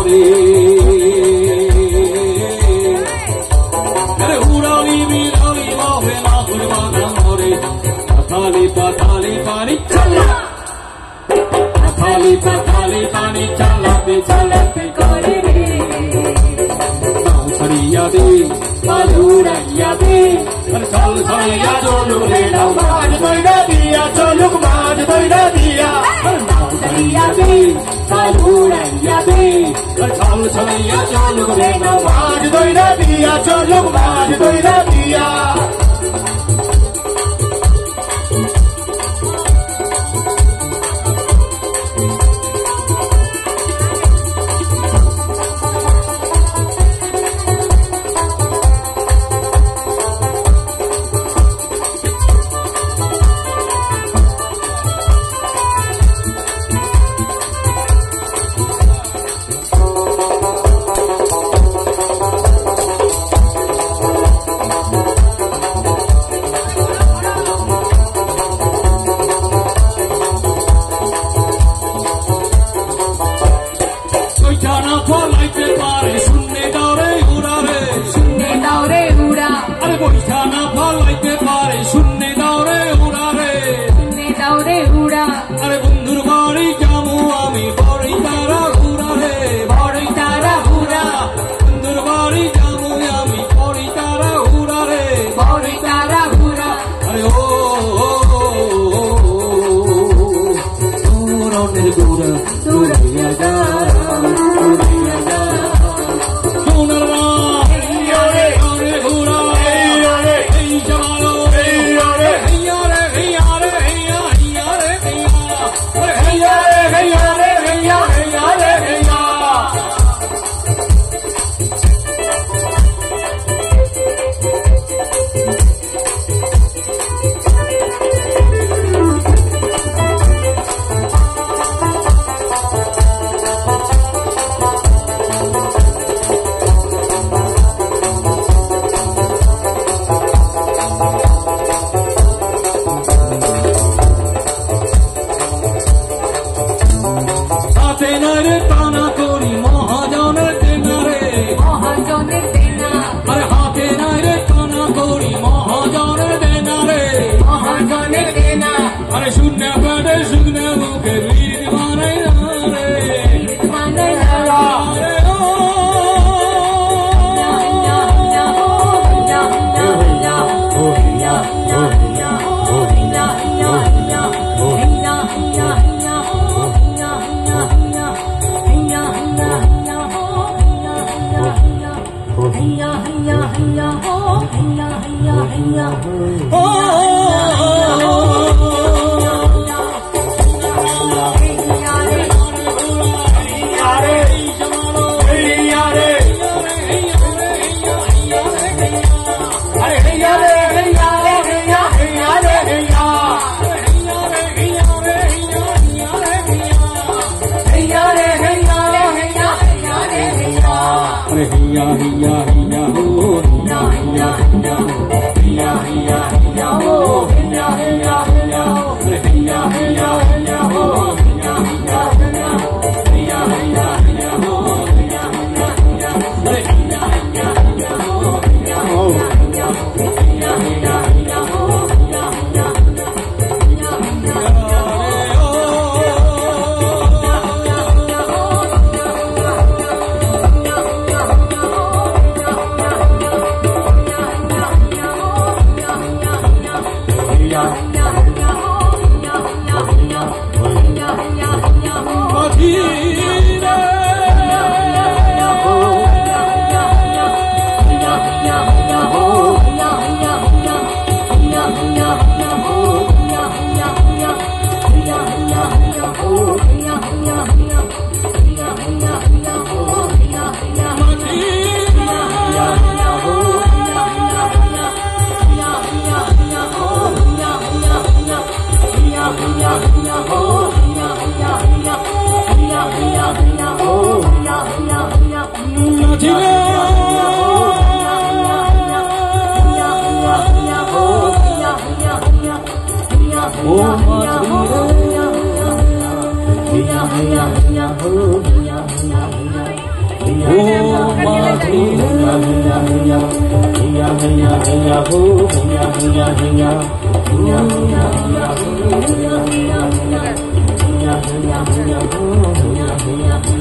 रे अरे उड़ाली बिराली बाहे ना गुरबाना मोरे पथाली पथाली पानी चला पथाली पथाली पानी चलाते चलाते करे रे सरिया दे बालूरैया दे चल सरिया जोलू रे नमाज बैठा दिया चलू माज बैठा दिया सरिया दे बालूरैया दे चल सरिया जोलू रे नमाज बैठा दिया चलू माज बैठा दिया अरे बंधुर बाड़ी जामू आमी बड़ी तारा घूरा रे बड़ी तारा घूरा बंधुर बाड़ी जामू आमी बड़ी तारा घूरा रे बड़ी तारा घूरा अरे ओ दूर दूर दूर जा ताना कोरी महाजনের देना रे महाजনের देना अरे हाथे नारे ताना कोरी महाजনের देना रे महाजনের देना अरे शून्य पड़े शून्य मुखे वीर माने रे माने रे हिया हिया हिया हो हिया हिया हिया हो हिया हिया हिया हो हिया हिया हिया हो हिया हिया हिया हो हिया हिया हिया हो हिया हिया हिया हो हिया हिया हिया हो हिया हिया हिया हो हिया हिया हिया हो हिया हिया हिया हो हिया हिया Yeah. Oh,